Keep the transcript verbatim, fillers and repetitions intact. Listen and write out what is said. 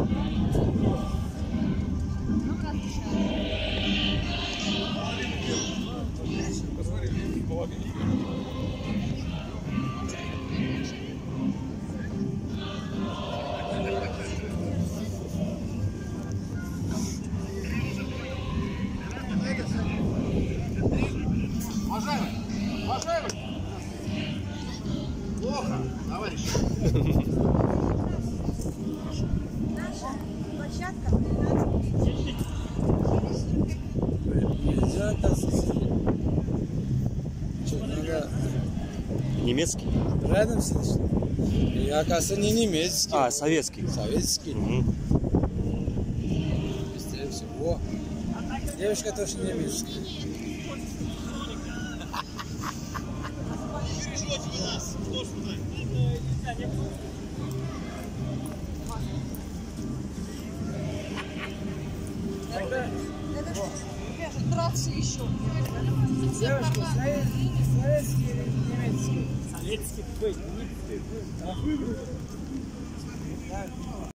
Плохо, товарищ. Наша площадка тринадцать. Нельзя тасться. Что, надо... Немецкий? Рядом сидишь? Я, оказывается, не немецкий. А, советский. Советский. Угу. Быстрее всего. Девушка тоже немецкая. Это драться еще. Девушка, советский или немецкий? Советский, какой?